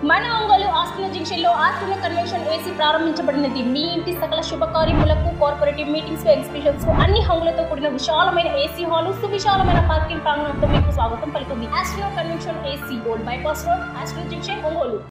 మన ఒంగోలు ఆస్ట్రోనా జంక్షన్ లో ఆస్ట్రోనా convention AC ప్రారంభించబడినది. మీ ఇంటి సకల శుభకార్యములకు, కార్పొరేటివ్ మీటింగ్స్, ఎగ్జిబిషన్స్ అన్ని హంగులతో కూడిన విశాలమైన ఏసీ హాల్, సువిశాలమైన పార్కింగ్ ప్రాంగణంతో మీకు స్వాగతం పలుకుంది. Astrona convention AC, old bypass road, Astrona junction, Ongole.